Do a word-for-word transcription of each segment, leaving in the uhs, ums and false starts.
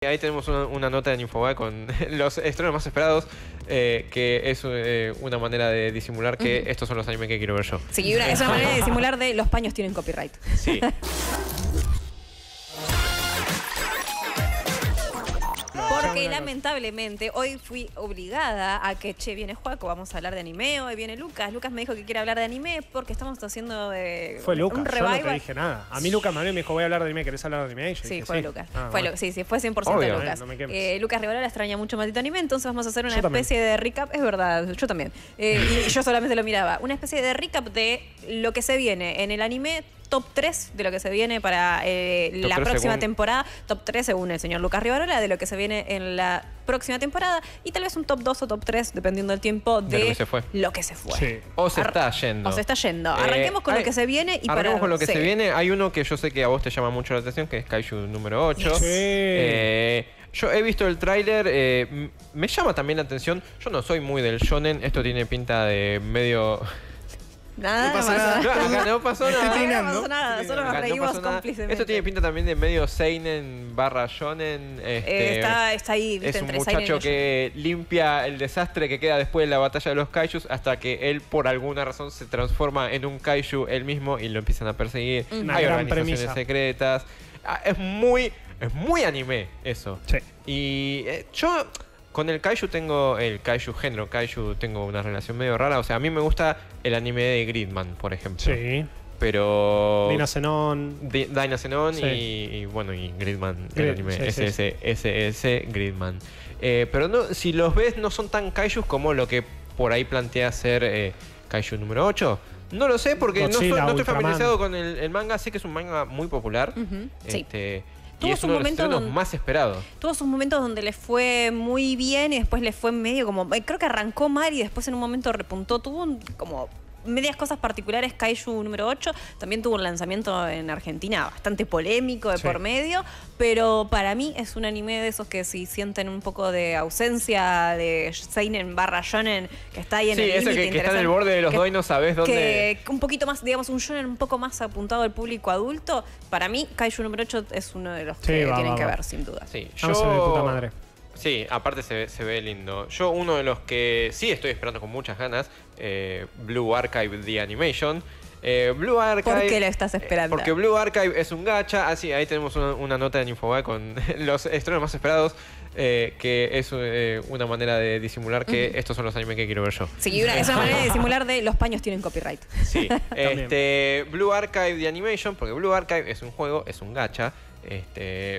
Ahí tenemos una, una nota en Infobae con los estrenos más esperados, eh, que es eh, una manera de disimular que uh-huh. estos son los animes que quiero ver yo. Sí, una, es una manera de disimular de los paños tienen copyright. Sí. Porque lamentablemente hoy fui obligada a que, che, viene Joaco, vamos a hablar de anime, hoy viene Lucas. Lucas me dijo que quiere hablar de anime porque estamos haciendo eh, Fue Lucas, un yo revival. no te dije nada. A mí Lucas Manuel me dijo, voy a hablar de anime, ¿querés hablar de anime? Y yo sí, dije, fue sí. Lucas. Ah, fue bueno. lo, sí, sí, fue cien por ciento Obvio, Lucas. No me eh, Lucas Rivarola extraña mucho Maldito Anime, entonces vamos a hacer una yo especie también. de recap. Es verdad, yo también. Eh, y yo solamente lo miraba. Una especie de recap de lo que se viene en el anime. Top tres de lo que se viene para eh, la próxima según... temporada. Top tres según el señor Lucas Rivarola de lo que se viene en la próxima temporada. Y tal vez un top dos o top tres, dependiendo del tiempo, de, de lo que se fue. Lo que se fue. Sí. O se Ar está yendo. O se está yendo. Eh, Arranquemos con hay, lo que se viene. Y arranquemos para, con lo que sí. se viene. Hay uno que yo sé que a vos te llama mucho la atención, que es Kaiju número ocho. Sí. Eh, yo he visto el tráiler, eh, me llama también la atención. Yo no soy muy del shonen, esto tiene pinta de medio... Nada, No pasa no nada. No, acá no pasó Me estoy nada. peinando. No pasó nada, solo nos Acá no reímos pasó nada. cómplicemente. Esto tiene pinta también de medio seinen barra shonen. Este, Eh, está, está ahí, viste, es un entre seinen y muchacho no. que limpia el desastre que queda después de la batalla de los kaijus hasta que él por alguna razón se transforma en un kaiju él mismo y lo empiezan a perseguir. Una Hay gran organizaciones premisa. secretas. Ah, es muy es muy anime eso. Sí. Y eh, yo con el kaiju tengo, el kaiju género kaiju, tengo una relación medio rara. O sea, a mí me gusta el anime de Gridman, por ejemplo. Sí. Pero... Dina Zenon. Di- Dyna Zenon Sí. y, y bueno, y Gridman, Grid, el anime, sí, sí, S S, S S, Gridman. Eh, pero no, si los ves no son tan kaijus como lo que por ahí plantea ser eh, Kaiju número ocho. No lo sé porque no, soy- Godzilla, no estoy Ultraman. familiarizado con el, el manga. Sé que es un manga muy popular. Ujú, sí. Este, y Tuvo es su uno de los momento estrenos donde- más esperados. Tuvo sus momentos donde le fue muy bien y después le fue medio como... eh, Creo que arrancó mal y después en un momento repuntó. Tuvo un, como medias cosas particulares Kaiju número ocho. También tuvo un lanzamiento en Argentina bastante polémico de Sí. por medio. Pero para mí es un anime de esos que si sienten un poco de ausencia de seinen barra shonen, que está ahí en Sí, el ese límite que, que está en el interesante, borde de los que- dos y no sabes dónde... que un poquito más, digamos, un shonen un poco más apuntado al público adulto. Para mí, Kaiju número ocho es uno de los Sí, que va, tienen va, que va. ver, sin duda. Sí, Vamos a ver de puta yo... madre. Sí, aparte se, ve- se ve lindo. Yo uno de los que sí estoy esperando con muchas ganas, eh, Blue Archive The Animation. Eh, Blue Archive... ¿Por qué lo estás esperando? Eh, porque Blue Archive es un gacha. Así, ahí tenemos una, una nota en Infobae con los estrenos más esperados, eh, que es eh, una manera de disimular que Uh-huh. estos son los animes que quiero ver yo. Sí, una, es una manera de disimular de los paños tienen copyright. Sí, este, Blue Archive The Animation, porque Blue Archive es un juego, es un gacha. Este,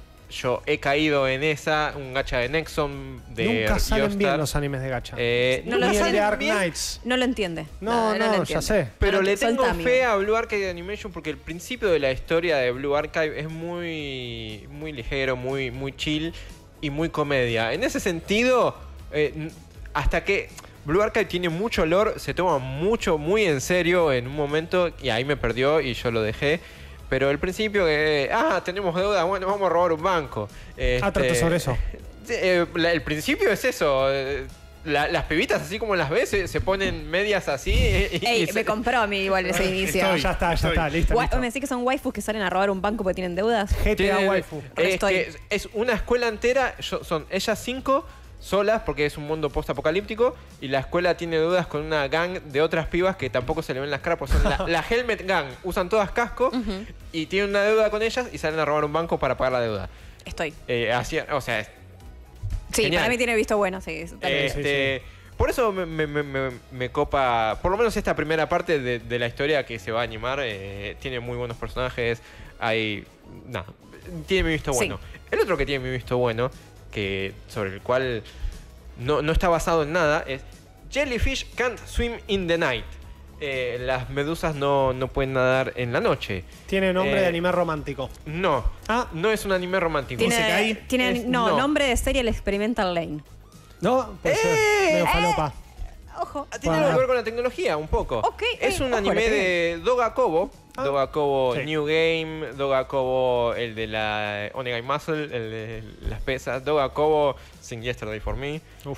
yo he caído en esa, un gacha de Nexon de Nunca salen Geostar. bien los animes de gacha. Eh, No lo Ni el salen de Dark bien, Knights. No lo entiende. No, no, lo ya entiende. sé. pero No lo le entiende. tengo Solta, fe amigo. a Blue Archive Animation porque el principio de la historia de Blue Archive es muy, muy ligero, muy, muy chill y muy comedia. En ese sentido, eh, n- hasta que Blue Archive tiene mucho lore, se toma mucho, muy en serio en un momento y ahí me perdió y yo lo dejé. Pero el principio que, ah, tenemos deuda, bueno, vamos a robar un banco. Ah, trata Este, sobre eso. eh, la- el principio es eso. eh, la- las pibitas, así como las ves, se, se ponen medias así. Y, y Ey, se- me compró a mí igual ese inicio. Ya está, ya Estoy. está, listo, Gua- listo. ¿Me decís que son waifus que salen a robar un banco porque tienen deudas? G T A Tiene- waifu. Porque es, estoy- que es- es una escuela entera, yo- son ellas cinco solas porque es un mundo post-apocalíptico y la escuela tiene deudas con una gang de otras pibas que tampoco se le ven las caras porque son la, la Helmet Gang, usan todas casco y tienen una deuda con ellas y salen a robar un banco para pagar la deuda. Estoy. Eh, así, o sea, es- Sí, Genial. para mí tiene visto bueno, sí. eso también. sí, este, por eso me, me- me- me- me copa, por lo menos esta primera parte de, de la historia que se va a animar, eh, tiene muy buenos personajes, hay, nada, tiene mi visto Sí. bueno. El otro que tiene mi visto bueno, que sobre el cual no, no está basado en nada, es Jellyfish Can't Swim in the Night. Eh, las medusas no, no pueden nadar en la noche. Tiene nombre Eh, de anime romántico. No, Ah. no es un anime romántico. Tiene, Isekai tiene- es- no, no. nombre de serie el Experimental Lane. ¿No? Puede Eh, ser. Medio eh. falopa. Ojo. Ah, Tiene Bueno. algo que ver con la tecnología, un poco. Ok, es eh, un ojo, anime le de Doga Kobo. Ah. Doga Kobo Sí. New Game, Doga Kobo el de la Onegai Muscle, el de las pesas, Doga Kobo Sing Yesterday for Me. Uf.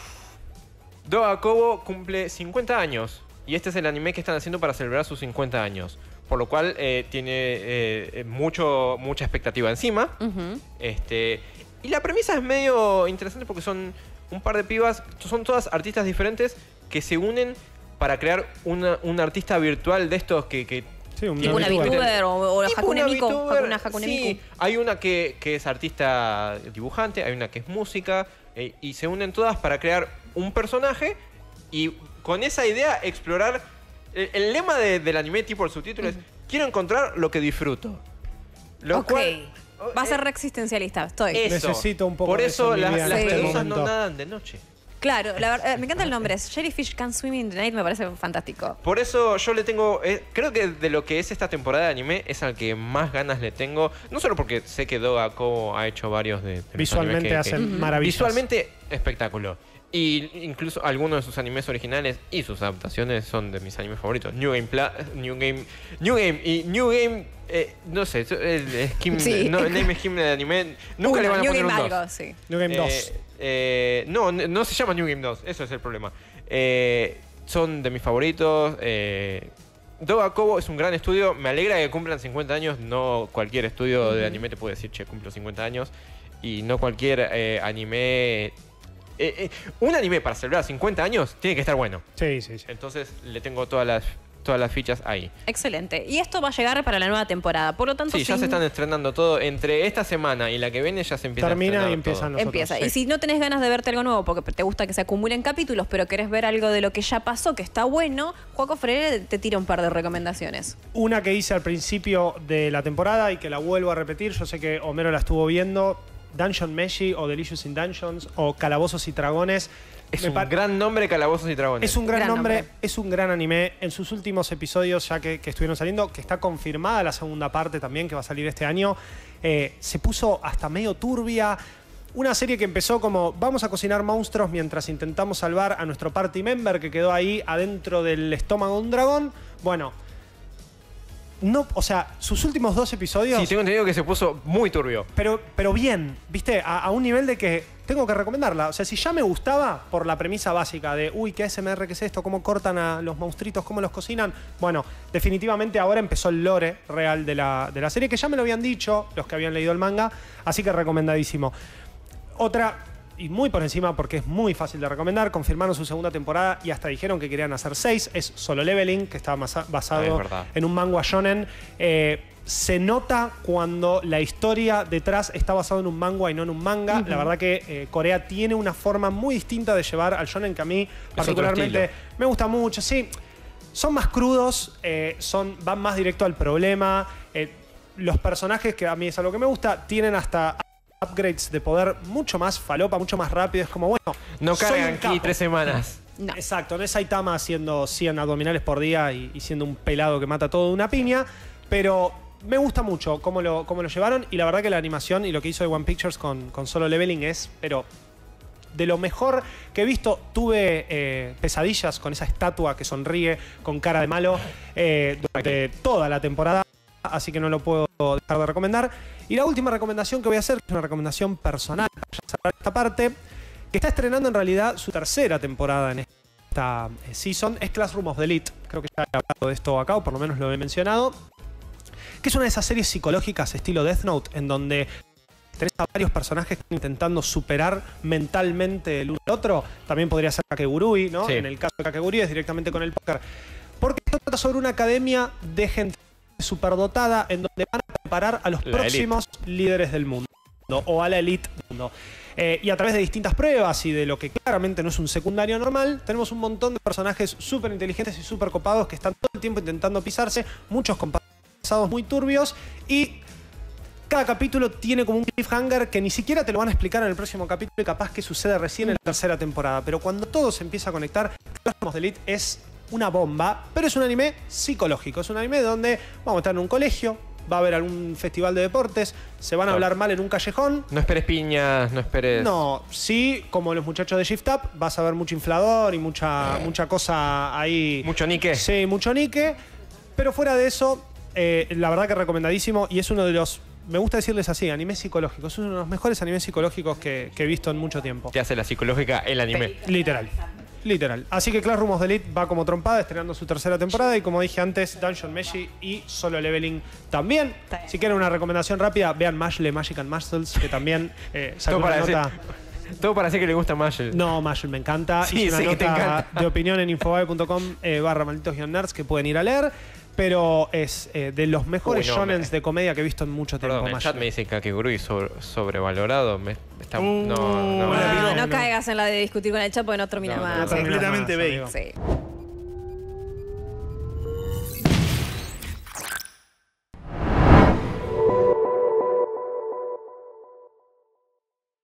Doga Kobo cumple cincuenta años y este es el anime que están haciendo para celebrar sus cincuenta años. Por lo cual eh, tiene eh, mucho, mucha expectativa encima. Ujú. Este, y la premisa es medio interesante porque son un par de pibas, son todas artistas diferentes que se unen para crear una, un artista virtual de estos que... que Sí, un Tipo una VTuber. VTuber o, o Tipo Hakune una Miku. VTuber, Hakuna Hakune sí. Miku. Hay una que, que es artista dibujante, hay una que es música, eh, y se unen todas para crear un personaje y con esa idea explorar... El, el lema de- del anime, tipo el subtítulo, es quiero encontrar lo que disfruto. Lo Ok. cual- Va a eh, ser re existencialista, estoy. eso. Necesito un poco Por de eso eso en mi las, vida en las este medusas no momento. nadan de noche. Claro, la verdad, me encanta el nombre. Jellyfish Can Swim in the Night, me parece fantástico. Por eso yo le tengo... eh, creo que de lo que es esta temporada de anime es al que más ganas le tengo. No solo porque sé que Doga Kobo ha hecho varios de... de los Visualmente animes que- que- hacen maravillas. Visualmente espectáculo. Y incluso algunos de sus animes originales y sus adaptaciones son de mis animes favoritos. New Game Pla- New Game New Game y New Game eh, no sé, es- es Kim, Sí. no, el name es Kim de anime. Nunca Uno, le van a New poner Game un dos. algo, sí. New Game Eh, dos. eh, no, n- no se llama New Game dos, eso es el problema. Eh, son de mis favoritos. Eh, Doga Kobo es un gran estudio. Me alegra que cumplan cincuenta años. No cualquier estudio de anime te puede decir, che, cumplo cincuenta años. Y no cualquier eh, anime... eh, eh, un anime para celebrar cincuenta años tiene que estar bueno. Sí, sí, sí. Entonces le tengo todas las, todas las fichas ahí. Excelente. Y esto va a llegar para la nueva temporada. Por lo tanto, Sí, ya sin- se están estrenando todo. Entre esta semana y la que viene ya se empieza a Termina estrenar y empiezan todo. nosotros. empieza. Sí. Y si no tenés ganas de verte algo nuevo porque te gusta que se acumulen capítulos, pero querés ver algo de lo que ya pasó, que está bueno, Joaco Freire te tira un par de recomendaciones. Una que hice al principio de la temporada y que la vuelvo a repetir, yo sé que Homero la estuvo viendo, Dungeon Meshi o Delicious in Dungeons o Calabozos y Dragones. Es Me un par- gran nombre, Calabozos y Dragones. Es un gran, Gran nombre, nombre. es un gran anime. En sus últimos episodios, ya que, que estuvieron saliendo, que está confirmada la segunda parte también, que va a salir este año, eh, se puso hasta medio turbia. Una serie que empezó como vamos a cocinar monstruos mientras intentamos salvar a nuestro party member que quedó ahí adentro del estómago de un dragón. Bueno, no, o sea, sus últimos dos episodios... Sí, tengo entendido que se puso muy turbio. Pero, pero bien, ¿viste? A, a un nivel de que tengo que recomendarla. O sea, si ya me gustaba por la premisa básica de, uy, ¿qué A S M R, qué es esto? ¿Cómo cortan a los monstruitos? ¿Cómo los cocinan? Bueno, definitivamente ahora empezó el lore real de la, de la serie, que ya me lo habían dicho los que habían leído el manga, así que recomendadísimo. Otra, y muy por encima porque es muy fácil de recomendar, confirmaron su segunda temporada y hasta dijeron que querían hacer seis, es Solo Leveling, que está masa- Ah, basado es verdad. en un manga shonen. Eh, se nota cuando la historia detrás está basada en un manga y no en un manga. La verdad que eh, Corea tiene una forma muy distinta de llevar al shonen que a mí particularmente estilo. me gusta mucho. Sí, son más crudos, eh, son, van más directo al problema. Eh, los personajes, que a mí es algo que me gusta, tienen hasta upgrades de poder mucho más falopa, mucho más rápido. Es como, bueno, No soy cargan un aquí capo. tres semanas. No. Exacto, no es Saitama haciendo cien abdominales por día y, y siendo un pelado que mata todo de una piña, pero me gusta mucho cómo lo, cómo lo llevaron y la verdad que la animación y lo que hizo de One Pictures con, con Solo Leveling es, pero de lo mejor que he visto. Tuve eh, pesadillas con esa estatua que sonríe con cara de malo eh, durante toda la temporada, así que no lo puedo dejar de recomendar. Y la última recomendación que voy a hacer es una recomendación personal para ya cerrar esta parte, que está estrenando en realidad su tercera temporada en esta eh, season, es Classroom of the Elite. Creo que ya he hablado de esto acá, o por lo menos lo he mencionado. Que es una de esas series psicológicas estilo Death Note, en donde tenés a varios personajes que están intentando superar mentalmente el uno al otro. También podría ser Kakegurui, ¿no? Sí. En el caso de Kakegurui es directamente con el póker. Porque esto trata sobre una academia de gente superdotada en donde van a preparar a los La próximos líderes del mundo, o a la elite del mundo. Eh, y a través de distintas pruebas y de lo que claramente no es un secundario normal, tenemos un montón de personajes súper inteligentes y súper copados que están todo el tiempo intentando pisarse, muchos con pasados muy turbios, y cada capítulo tiene como un cliffhanger que ni siquiera te lo van a explicar en el próximo capítulo y capaz que sucede recién en la tercera temporada. Pero cuando todo se empieza a conectar, Classroom of the Elite es una bomba, pero es un anime psicológico. Es un anime donde vamos a estar en un colegio, va a haber algún festival de deportes, se van a Claro. hablar mal en un callejón. No esperes piñas, no esperes... No, sí, como los muchachos de Shift Up, vas a ver mucho inflador y mucha, mucha cosa ahí. Mucho nique. Sí, mucho nique. Pero fuera de eso, eh, la verdad que recomendadísimo y es uno de los, me gusta decirles así, animes psicológicos. Es uno de los mejores animes psicológicos que, que he visto en mucho tiempo. Te hace la psicológica el anime. Literal. Literal. Así que Classroom of the Elite va como trompada, estrenando su tercera temporada. Y como dije antes, Dungeon Meshi y Solo Leveling también. Está bien. Si quieren una recomendación rápida, vean Mashle Magic and Muscles, que también eh, sacó Todo una para, nota. decir, todo para decir que le gusta Marshall. No, Mashle me encanta. Sí, Hice una sé que te nota encanta. de opinión en infobae punto com eh, barra malditos guion nerds que pueden ir a leer. Pero es eh, de los mejores Uy, no, shonens me- de comedia que he visto en mucho tiempo. Perdón, el chat Mashle. me dice Kakegurui sobre, sobrevalorado. Me, está, Uh, no, no. Hola, Ah, amigo. no no. caigas en la de discutir con el chat porque no termina No, más. No termina Completamente más, bait. amigo. Sí.